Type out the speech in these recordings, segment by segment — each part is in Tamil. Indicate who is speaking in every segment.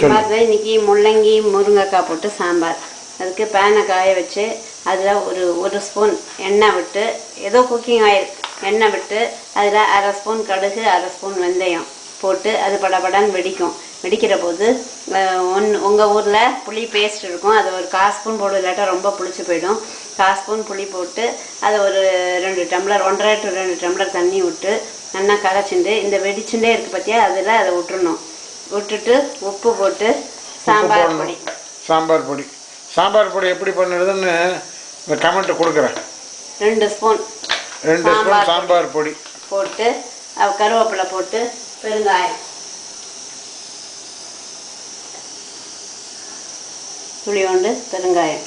Speaker 1: சாம்பார் இன்னைக்கு முள்ளங்கி முருங்கைக்காய் போட்டு சாம்பார். அதுக்கு பேனை காய வச்சு அதில் ஒரு ஸ்பூன் எண்ணெய் விட்டு, ஏதோ குக்கிங் ஆயில் எண்ணெய் விட்டு அதில் அரை ஸ்பூன் கடுகு, அரை ஸ்பூன் வெந்தயம் போட்டு அது படபடன்னு வெடிக்கும். வெடிக்கிற போது உங்கள் ஊரில் புளி பேஸ்ட் இருக்கும், அது ஒரு 1/4 ஸ்பூன் போடு, இல்லாட்டா ரொம்ப புளிச்சு போயிடும். 1/4 ஸ்பூன் புளி போட்டு அதை ஒரு 2 டம்ளர் 1.5 to 2 டம்ளர் தண்ணி விட்டு நல்லா கரைச்சிண்டு இந்த வெடிச்சுட்டே இருக்குது பார்த்தியா, அதில் அதை விட்டுறணும். விட்டுட்டு உப்பு போட்டு
Speaker 2: சாம்பார் பொடி எப்படி பண்ணுறதுன்னு இந்த கமெண்ட் கொடுக்குறேன்.
Speaker 1: 2 ஸ்பூன்
Speaker 2: சாம்பார் பொடி
Speaker 1: போட்டு கருவேப்பிலை போட்டு பெருங்காயம் துளியோண்டு பெருங்காயம்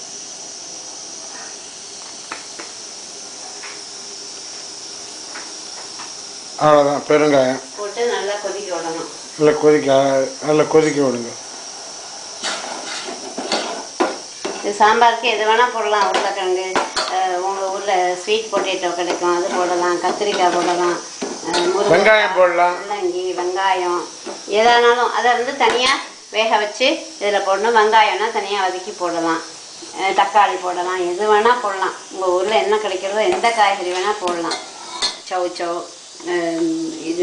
Speaker 2: அவ்வளோதான். பெருங்காயம்
Speaker 1: போட்டு நல்லா கொதிக்க விடணும்.
Speaker 2: நல்லா கொதிக்க விடுங்க.
Speaker 1: இது சாம்பாருக்கு எது வேணால் போடலாம். உருளைக்கிழங்கு, உங்கள் ஊரில் ஸ்வீட் பொட்டேட்டோ கிடைக்கும், அது போடலாம். கத்திரிக்காய் போடலாம்,
Speaker 2: வெங்காயம் போடலாம்,
Speaker 1: முள்ளங்கி, வெங்காயம் எதானாலும் அதை தனியாக வேக வச்சு இதில் போடணும். வெங்காயம்னா தனியாக வதக்கி போடலாம். தக்காளி போடலாம், எது வேணால் போடலாம். உங்கள் ஊரில் என்ன கிடைக்கிறதோ எந்த காய்கறி வேணால் போடலாம். சவு இது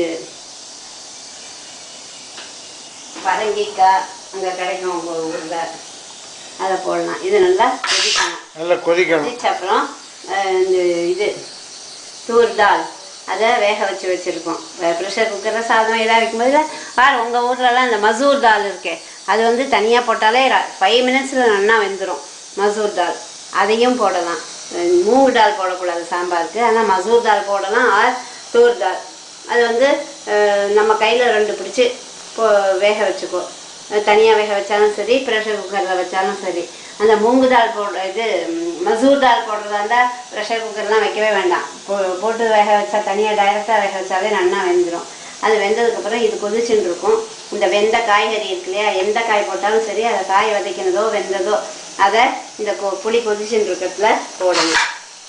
Speaker 1: பரங்கிக்காய் அங்கே கிடைக்கும் உங்கள் ஊரில், அதை போடலாம். இது நல்லா கொதிக்கணும். அப்புறம் இந்த இது தூர் தால் அதை வேக வச்சுருக்கோம். ப்ரெஷர் குக்கரில் சாதம் இதாக வைக்கும்போது உங்கள் ஊர்லலாம் இந்த மசூர் தால் இருக்கே, அது தனியாக போட்டாலே 5 மினிட்ஸில் நல்லா வெந்துடும். மசூர் தால் அதையும் போடலாம். மூங்கு தால் போடக்கூடாது சாம்பாருக்கு, ஆனால் மசூர் தால் போடலாம். தூர் தால் அது நம்ம கையில் 2 பிடிச்சி வேக வச்சுக்கோ. தனியாக வேக வச்சாலும் சரி, ப்ரெஷர் குக்கரில் வச்சாலும் சரி. அந்த மூங்கு தால் மசூர் தால் போடுறதா இருந்தால் ப்ரெஷர் குக்கர்லாம் வைக்கவே வேண்டாம். போட்டு வேக வச்சா தனியாக டைரெக்டாக வேக வச்சாலே நல்லா வெந்துடும். அது வெந்ததுக்கப்புறம் இது கொதிச்சுன்னு இருக்கும். இந்த வெந்த காய்கறி இருக்கு இல்லையா, எந்த காய் போட்டாலும் சரி, அதை காய் வதக்கினதோ வெந்ததோ அதை இந்த புளி கொதிச்சுன்னு இருக்கிறதுல போடணும்.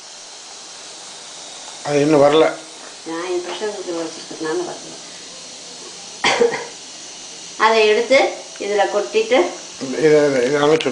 Speaker 2: அது இன்னும் வரல,
Speaker 1: நான் என் ப்ரெஷர் குக்கர் வச்சுருக்கனால வரல. அதை எடுத்து இதில் கொட்டிட்டு